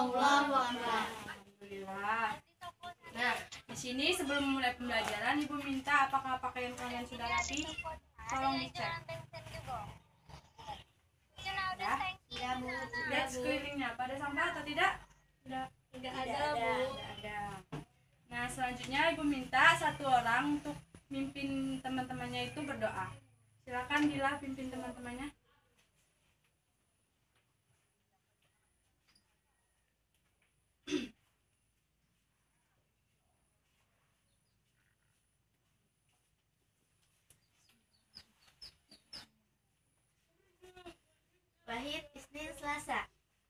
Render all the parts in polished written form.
Allahu Akbar. Alhamdulillah. Nah, di sini sebelum memulai pembelajaran, Ibu minta apakah pakaian kalian sudah rapi? Tolong dicek. Ya. Iya, Bu. Lihat sekelilingnya, pada sampah atau tidak? Tidak ada, Bu. Tidak ada. Nah, selanjutnya Ibu minta satu orang untuk mimpin teman-temannya itu berdoa. Silakan Dila pimpin teman-temannya. Wahid, Isnin, Selasa.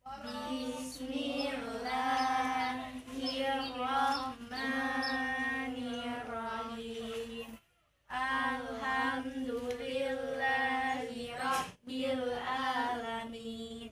Bismillahirrahmanirrahim. Alhamdulillahi Rabbil Alamin.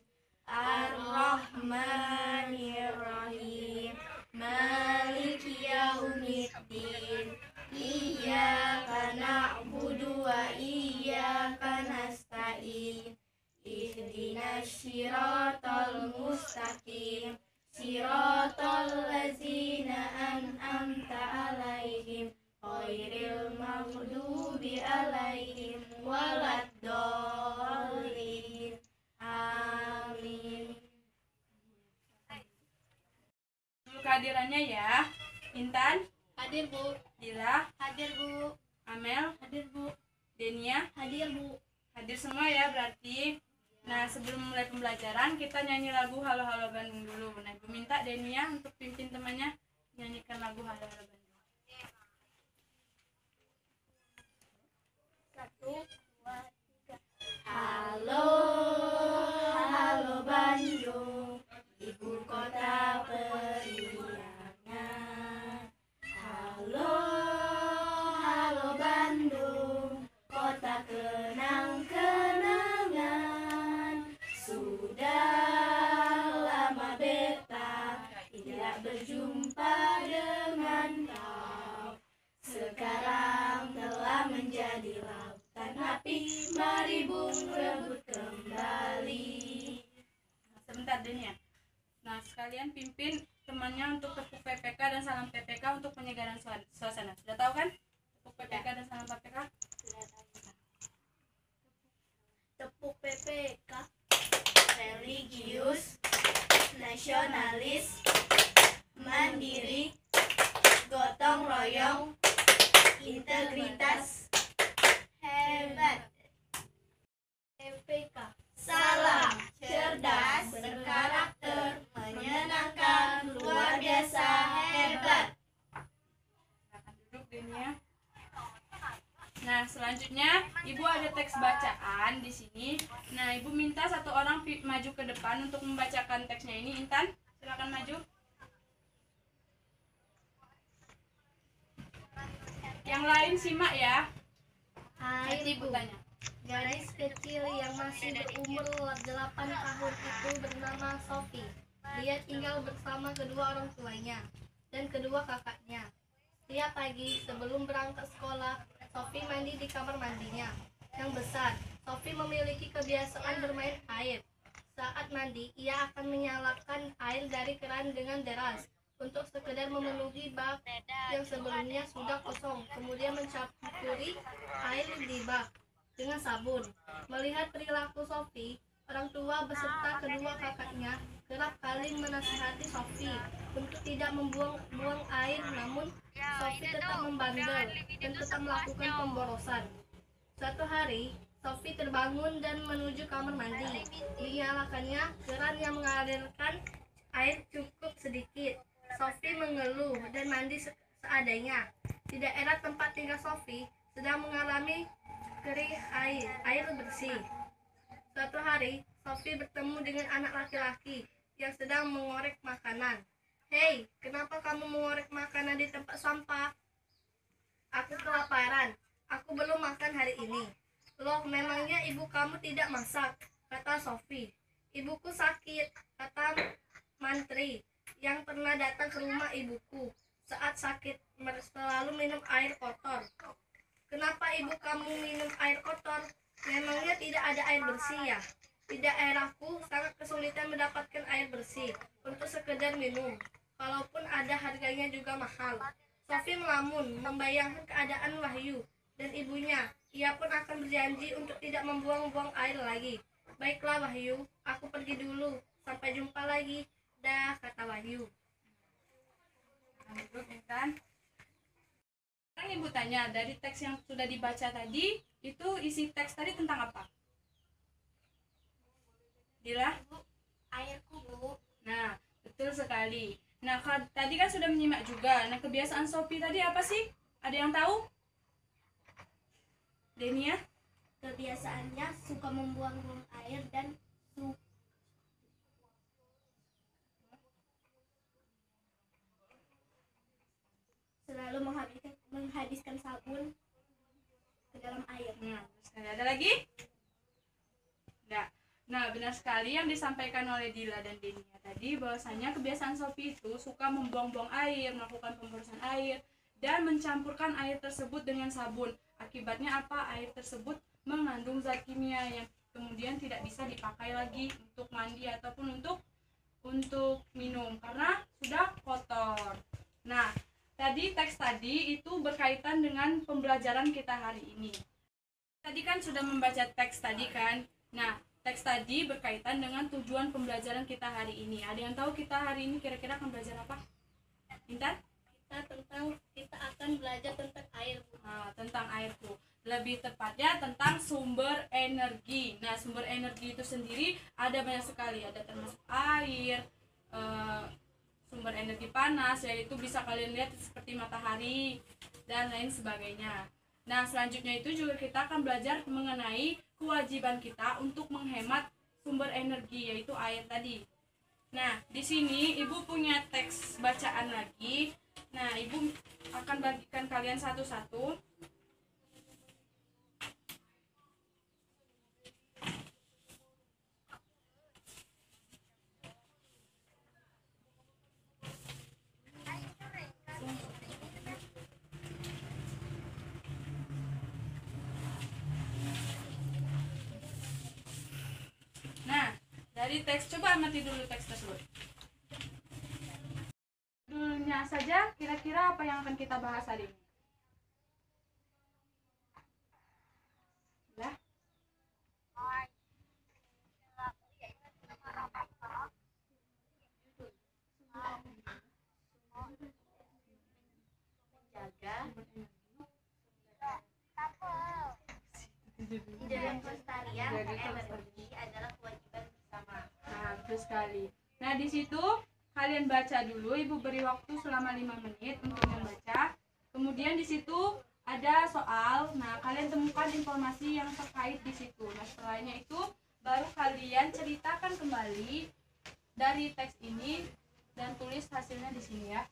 Ar-Rahmanirrahim. Maliki Yaumiddin. Iyyaka na'budu wa iyyaka nasta'in. Ihdinas siratal mustaqim. Siratal ladzina an'amta 'alaihim ghairil maghdubi 'alaihim waladdallin. Amin. Dulu kehadirannya ya. Intan, Hadir, Bu. Dila, Hadir, Bu. Amel, Hadir, Bu. Denia, Hadir, Bu. hadir semua ya berarti. Nah, sebelum mulai pembelajaran kita nyanyi lagu Halo Halo Bandung dulu. Nah, Ibu minta Denia untuk pimpin temannya nyanyikan lagu Halo Halo Bandung. 1, 2, 3. Halo, halo Bandung, ibu kota periangan. Halo, halo Bandung, kota kenang-kenangan. Sudah lama beta tidak berjumpa dengan kau. Sekarang telah menjadi lautan api, mari bung rebut kembali. Sebentar Denia. Nah, sekalian pimpin temannya untuk tepuk PPK dan salam PPK untuk penyegaran suasana. Sudah tahu kan? Tepuk PPK dan salam PPK? Tepuk PPK, religius, nasionalis, mandiri, gotong royong, integritas, hebat. PPK, salam, cerdas, berkarakter, menyenangkan, luar biasa, hebat. Silakan duduk Denia. Nah, selanjutnya Ibu ada teks bacaan di sini. Nah, Ibu minta satu orang maju ke depan untuk membacakan teksnya ini. Intan, silakan maju. Yang lain simak ya. Hai, Nanti Ibu tanya. Gadis kecil yang masih berumur 8 tahun itu bernama Sophie. Dia tinggal bersama kedua orang tuanya dan kedua kakaknya. Setiap pagi sebelum berangkat sekolah, Sophie mandi di kamar mandinya yang besar. Sophie memiliki kebiasaan bermain air. Saat mandi, ia akan menyalakan air dari keran dengan deras untuk sekedar memenuhi bak yang sebelumnya sudah kosong, kemudian mencampuri air di bak dengan sabun. Melihat perilaku Sophie, orang tua beserta kedua kakaknya kerap kali menasihati Sophie untuk tidak membuang-buang air, namun Sophie tetap membandel dan tetap melakukan pemborosan. Suatu hari, Sophie terbangun dan menuju kamar mandi. Dinyalakannya keran yang mengalirkan air cukup sedikit. Sophie mengeluh dan mandi seadanya. Di daerah tempat tinggal Sophie sedang mengalami kering air bersih. Suatu hari, Sophie bertemu dengan anak laki-laki yang sedang mengorek makanan. Hei, kenapa kamu mengorek makanan di tempat sampah? Aku kelaparan. Aku belum makan hari ini. Loh, memangnya ibu kamu tidak masak? Kata Sophie. Ibuku sakit, kata mantri yang pernah datang ke rumah ibuku. Saat sakit, selalu minum air kotor. Kenapa ibu kamu minum air kotor? Memangnya tidak ada air bersih ya? Di daerahku sangat kesulitan mendapatkan air bersih. Untuk sekedar minum, walaupun ada harganya juga mahal. Sophie melamun, membayangkan keadaan Wahyu dan ibunya. Ia pun akan berjanji untuk tidak membuang-buang air lagi. Baiklah Wahyu, aku pergi dulu. Sampai jumpa lagi. Dah, kata Wahyu. Duduk, Intan. Sekarang Ibu tanya, dari teks yang sudah dibaca tadi, itu isi teks tadi tentang apa? Dila? Airku, Bu. Nah, betul sekali. Nah, tadi kan sudah menyimak juga. Nah, kebiasaan Sophie tadi apa sih? Ada yang tahu? Denia? Kebiasaannya suka membuang-buang air dan selalu menghabiskan sabun ke dalam air. Nah, ada lagi? Enggak. Nah, benar sekali yang disampaikan oleh Dila dan Denia tadi, bahwasanya kebiasaan Sophie itu suka membuang-buang air, melakukan pembersihan air, dan mencampurkan air tersebut dengan sabun. Akibatnya apa? Air tersebut mengandung zat kimia yang kemudian tidak bisa dipakai lagi untuk mandi ataupun untuk minum karena sudah kotor. Nah, tadi teks tadi itu berkaitan dengan pembelajaran kita hari ini. Tadi kan sudah membaca teks tadi kan. Nah, teks tadi berkaitan dengan tujuan pembelajaran kita hari ini. Ada yang tahu kita hari ini kira-kira akan belajar apa? Intan? Kita akan belajar tentang air, Bu. Nah, tentang air, Bu. Lebih tepatnya tentang sumber energi. Nah, sumber energi itu sendiri ada banyak sekali. Ada termasuk air, sumber energi panas, yaitu bisa kalian lihat seperti matahari dan lain sebagainya. Nah, selanjutnya itu juga kita akan belajar mengenai kewajiban kita untuk menghemat sumber energi, yaitu air tadi. Nah, di sini Ibu punya teks bacaan lagi. Nah, Ibu akan bagikan kalian satu-satu. Nah, dari teks, coba amati dulu teks tersebut. Judulnya saja, kira-kira apa yang akan kita bahas hari ini? Lah? Dalam pelestarian energi adalah kewajiban bersama. Nah, betul sekali. Nah, di situ kalian baca dulu, Ibu beri waktu selama 5 menit untuk membaca. Kemudian di situ ada soal. Nah, kalian temukan informasi yang terkait di situ. Nah, setelahnya itu baru kalian ceritakan kembali dari teks ini dan tulis hasilnya di sini ya.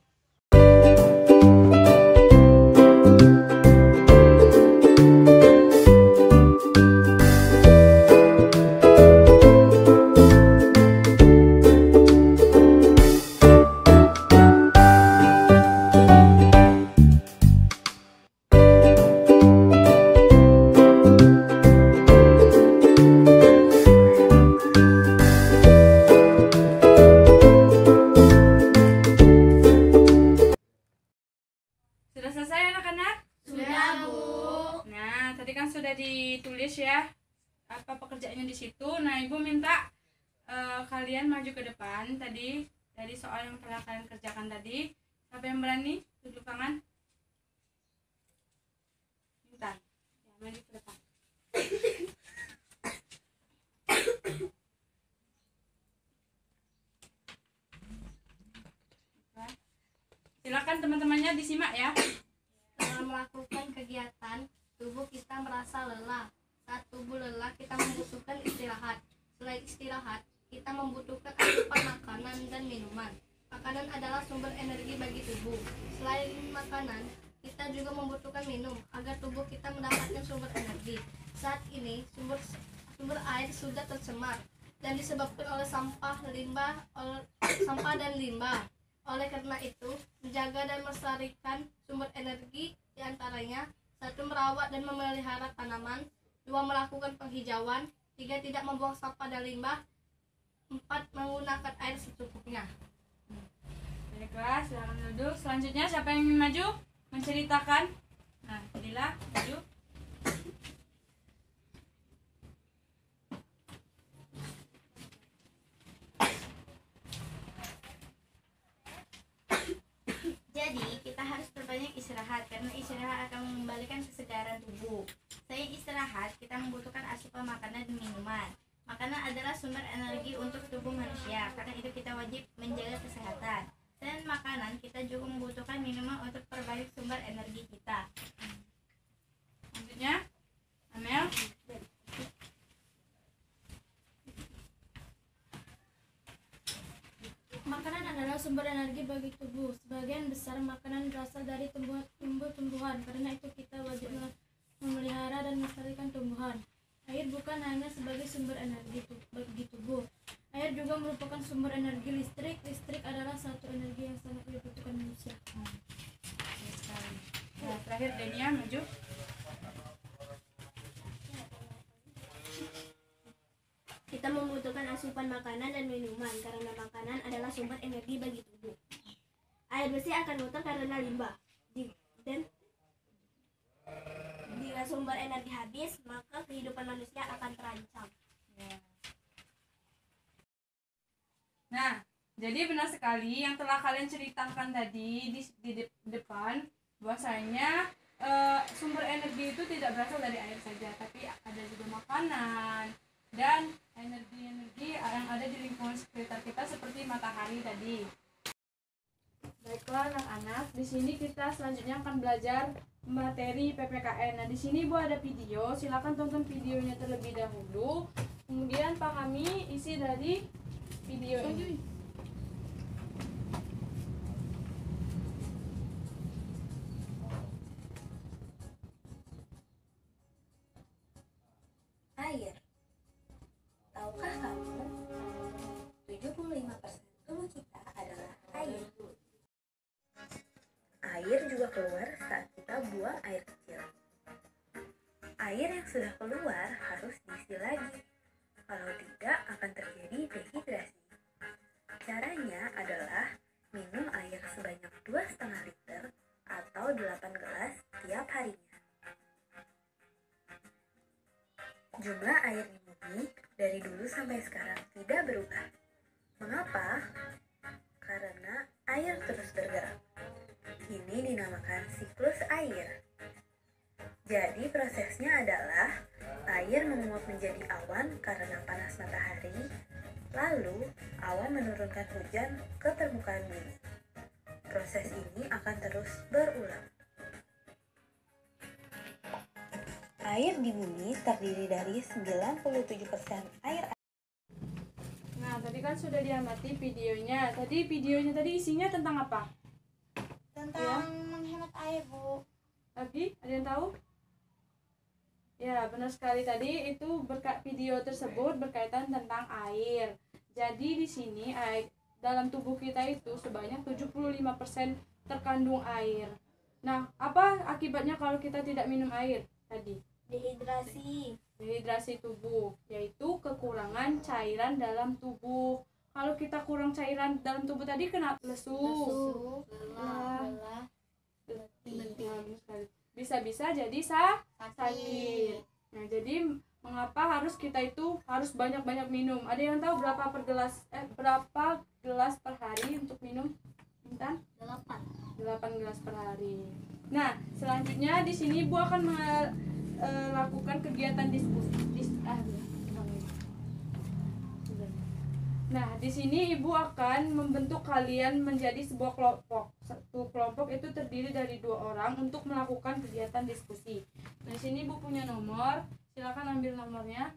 Sudah selesai anak-anak? Sudah, Bu. Nah, tadi kan sudah ditulis ya apa pekerjaannya di situ. Nah, Ibu minta kalian maju ke depan tadi dari soal yang telah kalian kerjakan tadi. Siapa yang berani tunjuk tangan? Intan. Ya, maju ke depan. Silakan teman-temannya disimak ya. Setelah melakukan kegiatan, tubuh kita merasa lelah. Saat tubuh lelah, kita membutuhkan istirahat. Selain istirahat, kita membutuhkan asupan makanan dan minuman. Makanan adalah sumber energi bagi tubuh. Selain makanan, kita juga membutuhkan minum agar tubuh kita mendapatkan sumber energi. Saat ini, sumber air sudah tercemar dan disebabkan oleh sampah dan limbah. Oleh karena itu, menjaga dan melestarikan sumber energi diantaranya: 1. Merawat dan memelihara tanaman. 2. Melakukan penghijauan. 3. Tidak membuang sampah dan limbah. 4. Menggunakan air secukupnya. Duduk. Selanjutnya siapa yang ingin maju menceritakan? Nah, jadilah maju. Jadi, kita harus berbanyak istirahat karena istirahat akan mengembalikan kesegaran tubuh. Selain istirahat, kita membutuhkan asupan makanan dan minuman. Makanan adalah sumber energi untuk tubuh manusia, karena itu kita wajib menjaga kesehatan. Selain makanan, kita juga membutuhkan minuman untuk perbaiki sumber energi kita. Selanjutnya, Amel. Makanan adalah sumber energi bagi tubuh. Sebagian besar makanan berasal dari tumbuh-tumbuhan. Karena itu kita wajib memelihara dan melestarikan tumbuhan. Air bukan hanya sebagai sumber energi bagi tubuh. Air juga merupakan sumber energi listrik. Listrik adalah satu energi yang sangat dibutuhkan manusia. Nah, terakhir Denia maju. Kita membutuhkan asupan makanan dan minuman karena makanan adalah sumber energi bagi tubuh. Air bersih akan kotor karena limbah. Dan bila sumber energi habis, maka kehidupan manusia akan terancam. Nah, jadi benar sekali yang telah kalian ceritakan tadi di depan, bahwasanya sumber energi itu tidak berasal dari air saja, tapi ada juga makanan dan energi-energi yang ada di lingkungan sekitar kita seperti matahari tadi. Baiklah anak-anak, di sini kita selanjutnya akan belajar materi PPKN. Nah, di sini Ibu ada video, silakan tonton videonya terlebih dahulu, kemudian pahami isi dari video ini. Air. Tahukah kamu, 75% tubuh kita adalah air. Air juga keluar saat kita buang air kecil. Air yang sudah keluar harus diisi lagi. Kalau tidak akan terjadi dehidrasi. Caranya adalah minum air sebanyak 2,5 liter atau 8 gelas tiap harinya. Jumlah air di bumi dari dulu sampai sekarang tidak berubah. Mengapa? Karena air terus bergerak. Ini dinamakan siklus air. Jadi prosesnya adalah air menguap menjadi awan karena panas matahari, lalu awan menurunkan hujan ke permukaan bumi. Proses ini akan terus berulang. Air di bumi terdiri dari 97% air. Nah, tadi kan sudah diamati videonya. Videonya isinya tentang apa? Tentang menghemat air, Bu. Lagi, ada yang tahu? Ya, benar sekali tadi itu video tersebut berkaitan tentang air. Jadi di sini dalam tubuh kita itu sebanyak 75% terkandung air. Nah, apa akibatnya kalau kita tidak minum air tadi? Dehidrasi tubuh, yaitu kekurangan cairan dalam tubuh. Kalau kita kurang cairan dalam tubuh tadi kena lesu, lelah, bisa-bisa jadi sakit. Nah, jadi mengapa kita itu harus banyak-banyak minum? Ada yang tahu berapa gelas per hari untuk minum? Intan? 8 gelas per hari. Nah, selanjutnya di sini Ibu akan melakukan kegiatan diskusi. Nah, di sini Ibu akan membentuk kalian menjadi sebuah kelompok. Satu kelompok itu terdiri dari 2 orang untuk melakukan kegiatan diskusi. Nah, di sini Ibu punya nomor, silakan ambil nomornya.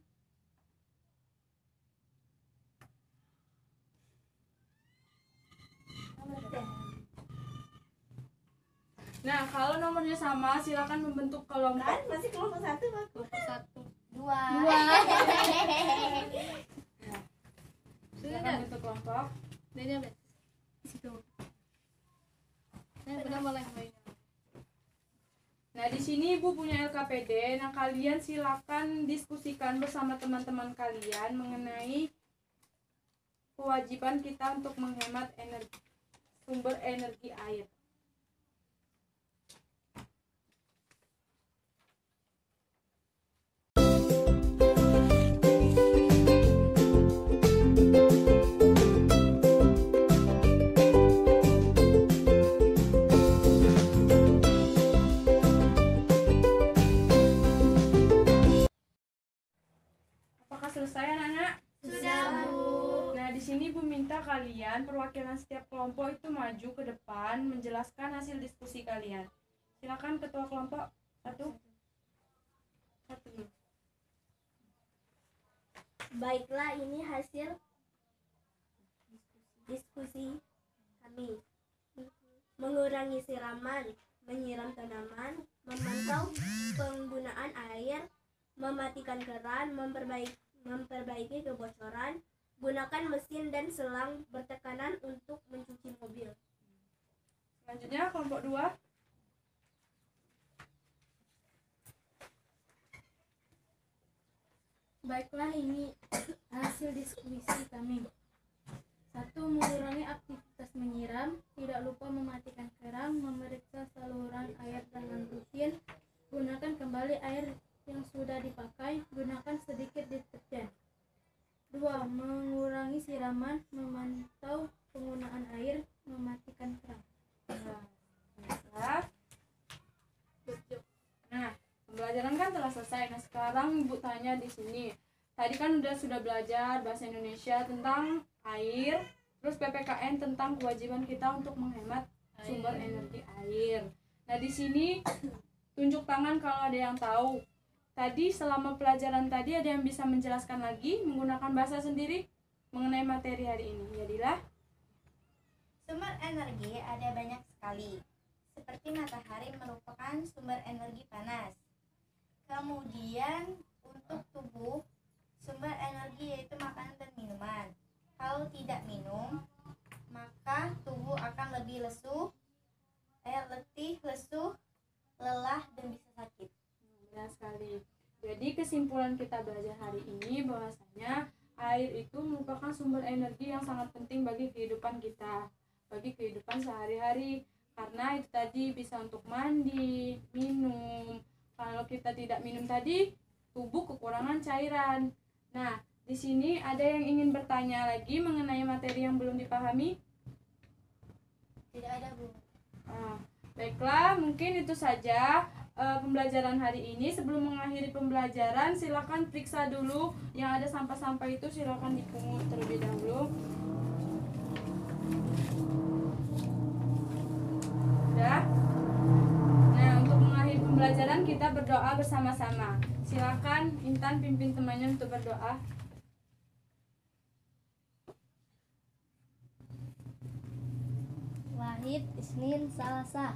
Nah, kalau nomornya sama, silakan membentuk kelompok. Kan masih kelompok 1, Pak. 2. Silakan bentuk kelompok. Nah, di sini Ibu punya LKPD. Nah, kalian silakan diskusikan bersama teman-teman kalian mengenai kewajiban kita untuk menghemat energi. sumber energi air. Apakah selesai anak-anak? Sudah, Bu. Nah, di sini Bu minta kalian perwakilan setiap kelompok itu maju ke depan menjelaskan hasil diskusi kalian. Silakan ketua kelompok satu. Baiklah, ini hasil diskusi kami. Mengurangi siraman, menyiram tanaman, memantau penggunaan air, mematikan keran, memperbaiki kebocoran, gunakan mesin dan selang bertekanan untuk mencuci mobil. Selanjutnya kelompok 2. Baiklah, ini hasil diskusi kami. 1. Mengurangi aktivitas menyiram, tidak lupa mematikan keran, memeriksa saluran air dengan rutin, gunakan kembali air yang sudah dipakai, gunakan sedikit deterjen. 2. Mengurangi siraman, memantau penggunaan air, mematikan keran. Nah, pembelajaran kan telah selesai. Nah, sekarang Ibu tanya di sini. Tadi kan sudah belajar bahasa Indonesia tentang air, terus PPKN tentang kewajiban kita untuk menghemat sumber energi air. Nah, di sini tunjuk tangan kalau ada yang tahu. Tadi selama pelajaran tadi ada yang bisa menjelaskan lagi menggunakan bahasa sendiri mengenai materi hari ini. Jadilah. Sumber energi ada banyak sekali. Seperti matahari merupakan sumber energi panas. Kemudian untuk tubuh, sumber energi yaitu makanan dan minuman. Kalau tidak minum, maka tubuh akan lebih letih, lesuh, lelah, dan bisa sakit. Benar sekali. Jadi kesimpulan kita belajar hari ini bahwasanya air itu merupakan sumber energi yang sangat penting bagi kehidupan kita, bagi kehidupan sehari-hari. Karena itu tadi bisa untuk mandi, minum. Kalau kita tidak minum tadi, tubuh kekurangan cairan. Nah, di sini ada yang ingin bertanya lagi mengenai materi yang belum dipahami? Tidak ada, Bu. Baiklah, mungkin itu saja pembelajaran hari ini. Sebelum mengakhiri pembelajaran, silakan periksa dulu yang ada sampah-sampah itu, silakan dipungut terlebih dahulu. Sudah? Nah, untuk mengakhiri pembelajaran kita berdoa bersama-sama. Silakan Intan pimpin temannya untuk berdoa. Wahid, Isnin, Salasa.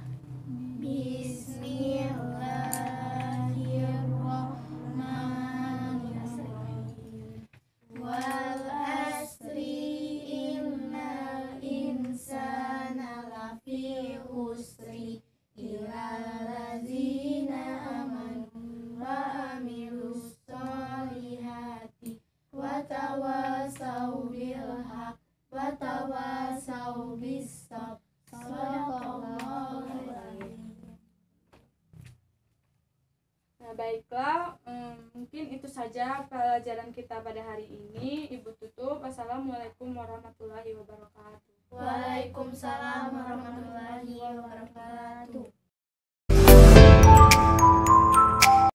Bismillahirrahmanirrahim. Wal asri innal insana lafi khusri illa allazina amanu wa amilus solihati wa tawasau bil haq wa tawasau bis sabr. Nah, baiklah, mungkin itu saja pelajaran kita pada hari ini. Ibu tutup. Assalamualaikum warahmatullahi wabarakatuh. Waalaikumsalam warahmatullahi wabarakatuh.